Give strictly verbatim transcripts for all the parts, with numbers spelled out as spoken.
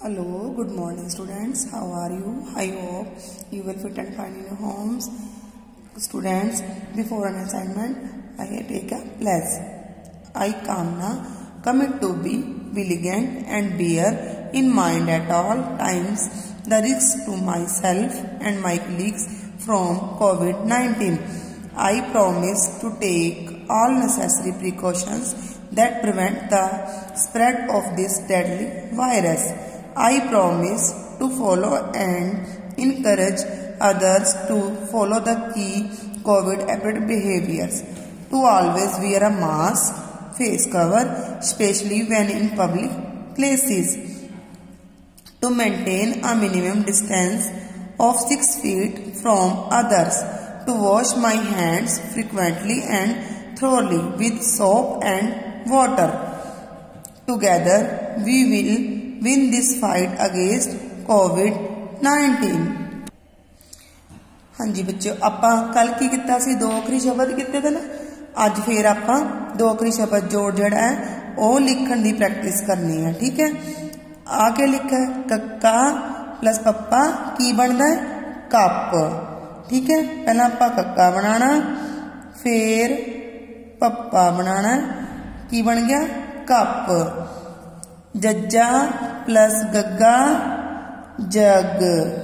Hello, good morning students. How are you? I hope you will fit and fine in your homes. Students, before an assignment, I take a pledge. I, Kamna, commit to be vigilant and bear in mind at all times the risk to myself and my colleagues from COVID nineteen. I promise to take all necessary precautions that prevent the spread of this deadly virus. I promise to follow and encourage others to follow the key COVID behaviors, to always wear a mask, face cover, especially when in public places, to maintain a minimum distance of six feet from others, to wash my hands frequently and thoroughly with soap and water. Together we will win this fight against COVID nineteen. हाँ जी बच्चों, आपां कल की किता सी दो अखरी शब्द किते थे ना, अज फिर आपां दो अखरी शब्द जोड़ जड़ा है वो लिखण दी प्रैक्टिस करनी है। ठीक है, आके लिखा है कक्का प्लस पप्पा की बनता है कप। ठीक है, पहला आपां कक्का बनाना, फिर पप्पा बनाना, की बन गया कप। जज्जा प्लस गग्गा जग।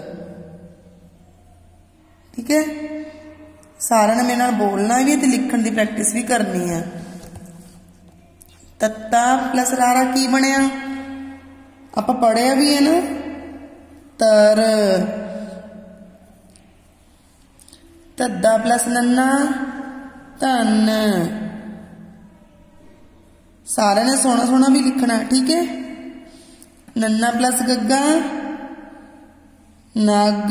ठीक है, सारे ने मेरे नाल बोलना भी ते लिखण दी प्रैक्टिस भी करनी है। तत्ता प्लस रारा की बनया, आपां पढ़िया भी है ना, तर। तद्दा प्लस नन्ना धन। सारे ने सोना सोना भी लिखना है। ठीक है, नन्ना प्लस गग्गा नग।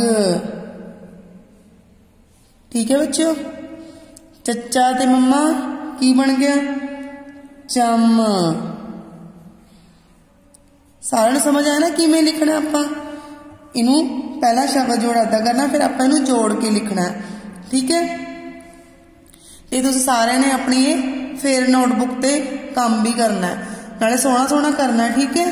ठीक है बच्चों, चचा ते मम्मा की बन गया चम। सारे ने समझ आया ना किवें लिखना। आपां इनू पहला शब्द जोड़ अदा करना, फिर आपां इनू जोड़ के लिखना है। ठीक है, ते तुसीं सारे ने अपनी फिर नोटबुक ते काम भी करना है, नाले सोना सोना करना है। ठीक है,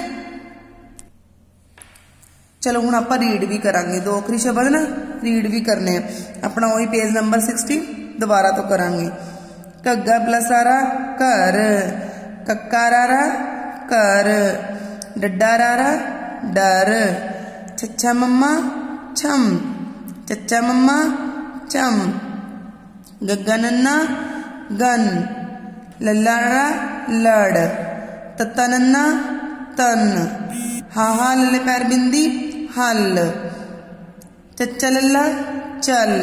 चलो हुण आपां रीड भी करांगे, दो अखरी शब्द ना रीड भी करने हैं। अपना वही पेज नंबर सिक्सटी दोबारा तो करांगे। घग्गा प्लस रारा घर, कक्का रारा कर, डड्डा रारा डर, चचा मम्मा छम, चचा मम्मा चम, गग्गा नन्ना गन, लल्ला रारा लड़, तत्ता नन्ना तन, हा हा लल्ले पैर बिंदी हल, चच्चा लल्ला चल,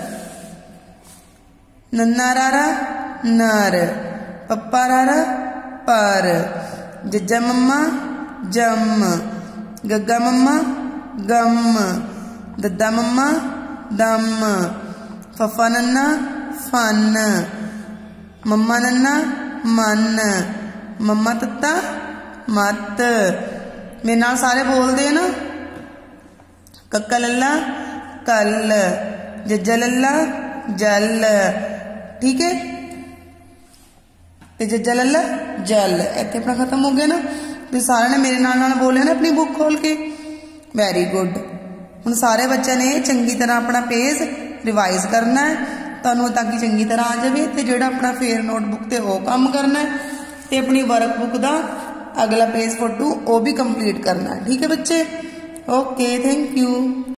नन्ना रारा नर, पप्पा रारा पर, जज्जा मम्मा जम, गग्गा मम्मा गम, दद्दा मम्मा दम, फफा नन्ना फन, मम्मा नन्ना मन, मम्मा तत्ता मत। मेरे नाल सारे बोलते हैं ना, कक्का लल्ला कल, जज्जा लल्ला जल। ठीक है, ते जज्जा लल्ला जल। इत्थे अपना खत्म हो गया ना। तो सारे ने मेरे नाल नाल बोलिया ना अपनी बुक खोल के। Very good. हुण सारे बच्चों ने चंगी तरह अपना पेज रिवाइज करना है, तुहानूं ताकि चंगी तरह आ जाए। तो जिहड़ा अपना फेर नोटबुक ते वो काम करना है, ते अपनी वर्कबुक का अगला पेज फोटो वो भी कंप्लीट करना है। ठीक है बच्चे, ओके, थैंक यू।